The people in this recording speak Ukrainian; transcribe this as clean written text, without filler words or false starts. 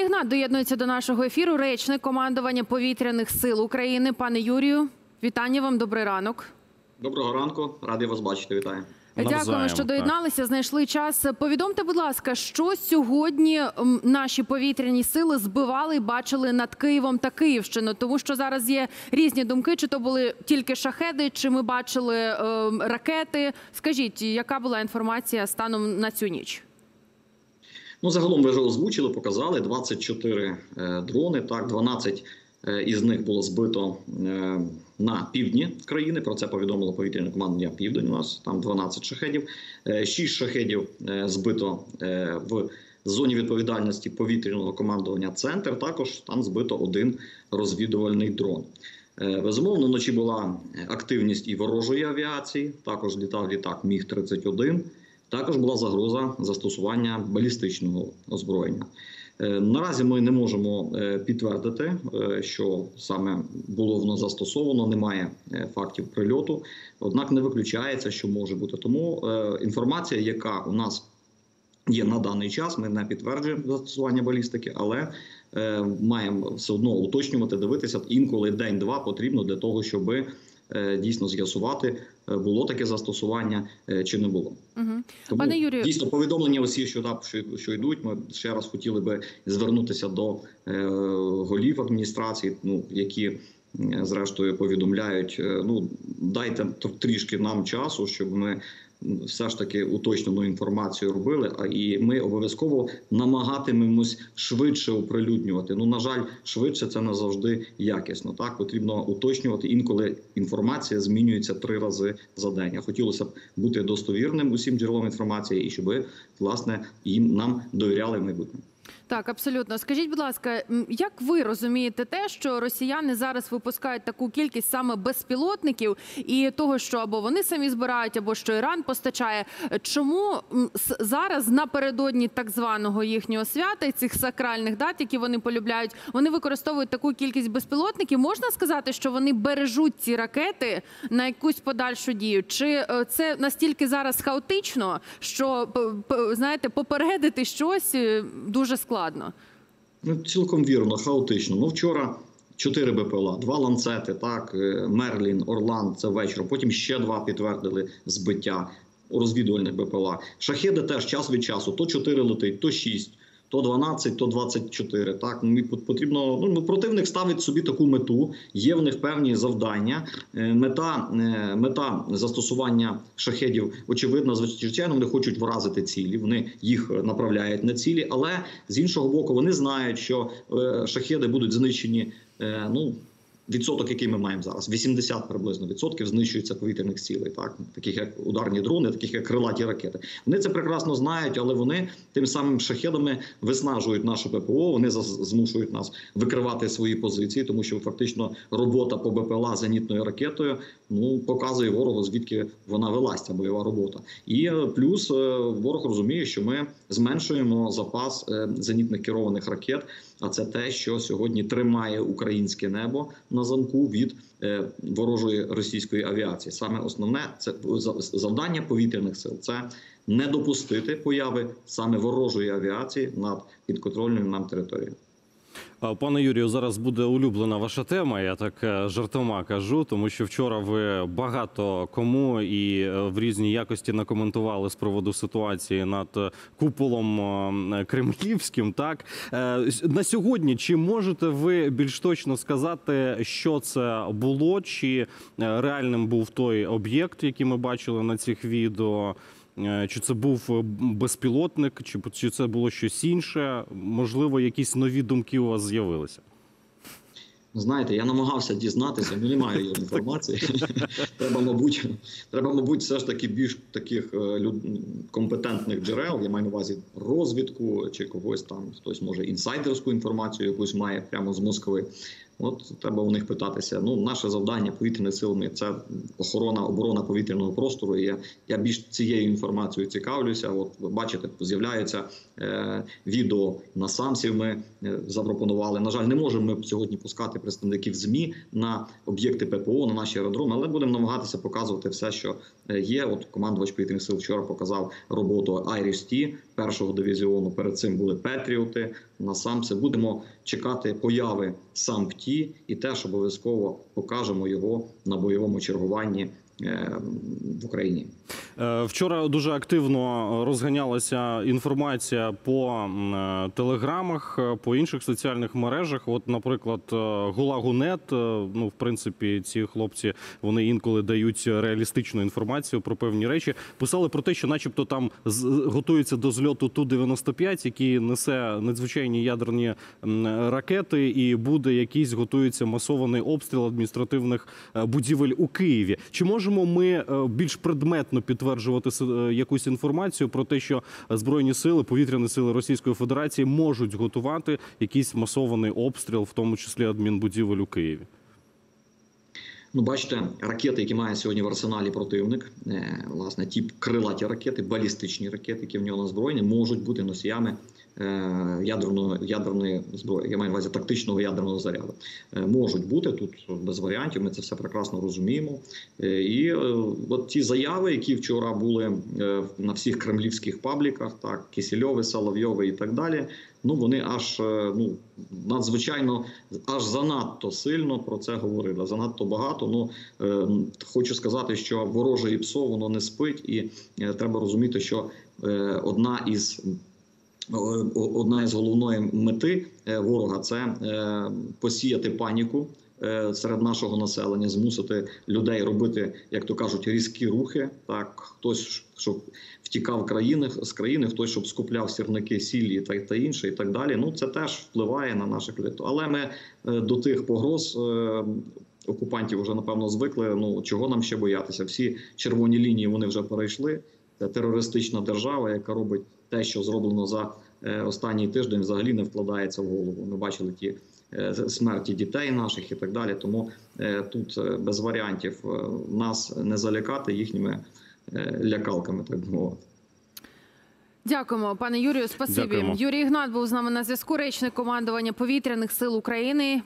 Юрій Ігнат доєднується до нашого ефіру, речник командування Повітряних сил України. Пане Юрію, вітання вам, добрий ранок. Доброго ранку, радий вас бачити, вітаю. Дякуємо, що доєдналися, знайшли час. Повідомте, будь ласка, що сьогодні наші повітряні сили збивали і бачили над Києвом та Київщиною? Тому що зараз є різні думки, чи то були тільки шахеди, чи ми бачили ракети. Скажіть, яка була інформація станом на цю ніч? Ну, загалом ви вже озвучили, показали 24 дрони, так, 12 із них було збито на півдні країни, про це повідомило повітряне командування «Південь», у нас там 12 шахедів, 6 шахедів збито в зоні відповідальності повітряного командування «Центр», також там збито один розвідувальний дрон. Безумовно, вночі була активність і ворожої авіації, також літав літак Міг-31, також була загроза застосування балістичного озброєння. Наразі ми не можемо підтвердити, що саме було воно застосовано, немає фактів прильоту, однак не виключається, що може бути. Тому інформація, яка у нас є на даний час, ми не підтверджуємо застосування балістики, але маємо все одно уточнювати, дивитися, інколи день-два потрібно для того, щоб дійсно з'ясувати, було таке застосування чи не було. Тому, пане Юрію, дійсно, повідомлення усі, що йдуть, ми ще раз хотіли би звернутися до голів адміністрації, які зрештою повідомляють, дайте трішки нам часу, щоб ми все ж таки уточнену інформацію робили, і ми обов'язково намагатимемось швидше оприлюднювати. На жаль, швидше це не завжди якісно. Так, потрібно уточнювати, інколи інформація змінюється 3 рази за день. Хотілося б бути достовірним усім джерелом інформації і щоб, власне, нам довіряли в майбутньому. Так, абсолютно. Скажіть, будь ласка, як ви розумієте те, що росіяни зараз випускають таку кількість саме безпілотників і того, що або вони самі збирають, або що Іран постачає? Чому зараз напередодні так званого їхнього свята, цих сакральних дат, які вони полюбляють, вони використовують таку кількість безпілотників? Можна сказати, що вони бережуть ці ракети на якусь подальшу дію? Чи це настільки зараз хаотично, що, знаєте, попередити щось дуже складно? Цілком вірно, хаотично. Вчора 4 БПЛА, 2 ланцети, так, Мерлін, Орлан, це вечором. Потім ще 2 підтвердили збиття розвідувальних БПЛА. Шахеди теж час від часу, то 4 летить, то 6, то 12, то 24. Так, потрібно, противник ставить собі таку мету, є в них певні завдання. Мета застосування шахедів очевидна, звичайно, вони хочуть вразити цілі, вони їх направляють на цілі, але з іншого боку вони знають, що шахеди будуть знищені, відсоток, який ми маємо зараз, 80 приблизно відсотків знищується повітряних цілей, так, таких як ударні дрони, таких як крилаті ракети. Вони це прекрасно знають, але вони тим самим шахедами виснажують наше ППО, вони змушують нас викривати свої позиції, тому що фактично робота по БПЛА зенітною ракетою показує ворогу, звідки вона велась, ця бойова робота. І плюс ворог розуміє, що ми зменшуємо запас зенітних керованих ракет, а це те, що сьогодні тримає українське небо на замку від ворожої російської авіації. Саме основне це завдання повітряних сил – це не допустити появи саме ворожої авіації над підконтрольною нам територією. Пане Юрію, зараз буде улюблена ваша тема, я так жартома кажу, тому що вчора ви багато кому і в різній якості накоментували з приводу ситуації над куполом кремлівським. Так? На сьогодні чи можете ви більш точно сказати, що це було, чи реальним був той об'єкт, який ми бачили на цих відео? Чи це був безпілотник, чи це було щось інше? Можливо, якісь нові думки у вас з'явилися? Знаєте, я намагався дізнатися, але немає її інформації. Треба, мабуть, все ж таки більш таких компетентних джерел, я маю на увазі розвідку, чи когось там, хтось може інсайдерську інформацію якусь має прямо з Москви. От треба у них питатися. Ну, наше завдання повітряних сил – це оборона повітряного простору. І я більш цією інформацією цікавлюся. От ви бачите, з'являються відео насамсів. Ми запропонували. На жаль, не можемо ми сьогодні пускати представників ЗМІ на об'єкти ППО, на наші аеродроми, але будемо намагатися показувати все, що є. От командувач повітряних сил вчора показав роботу Iris-T, першого дивізіону. Перед цим були Петріоти. Насамси будемо чекати появи САМП-Т і теж обов'язково покажемо його на бойовому чергуванні в Україні. Вчора дуже активно розганялася інформація по телеграмах, по інших соціальних мережах. От, наприклад, Гулагу.нет, ну, в принципі, ці хлопці, вони інколи дають реалістичну інформацію про певні речі. Писали про те, що начебто там готується до зльоту Ту-95, який несе надзвичайні ядерні ракети, і буде якийсь, готується масований обстріл адміністративних будівель у Києві. Чи можемо ми більш предметно підтверджувати якусь інформацію про те, що Збройні сили, повітряні сили Російської Федерації можуть готувати якийсь масований обстріл, в тому числі адмінбудівель у Києві? Ну, бачите, ракети, які має сьогодні в арсеналі противник, власне, ті крилаті ракети, балістичні ракети, які в нього озброєні, можуть бути носіями ядерної зброї. Я маю на увазі тактичного ядерного заряду. Можуть бути, тут без варіантів, ми це все прекрасно розуміємо. І от ті заяви, які вчора були на всіх кремлівських пабліках, так, Кисельове, Соловйове і так далі, ну, вони аж, ну, надзвичайно, аж занадто сильно про це говорили, занадто багато. Ну, хочу сказати, що вороже ПСО, воно не спить, і треба розуміти, що одна із головної мети ворога – це посіяти паніку серед нашого населення, змусити людей робити, як то кажуть, різкі рухи. Так, хтось, щоб втікав з країни, хтось, щоб скупляв сірники, сіллі та інше, і так далі. Ну, це теж впливає на наших людей. Але ми до тих погроз окупантів вже, напевно, звикли. Ну, чого нам ще боятися? Всі червоні лінії вони вже перейшли. Це терористична держава, яка робить те, що зроблено за останній тиждень, взагалі не вкладається в голову. Ми бачили ті смерті дітей наших і так далі. Тому тут без варіантів нас не залякати їхніми лякалками, так би мовити. Дякуємо, пане Юрію. Спасибі. Дякуємо. Юрій Ігнат був з нами на зв'язку, речник командування повітряних сил України.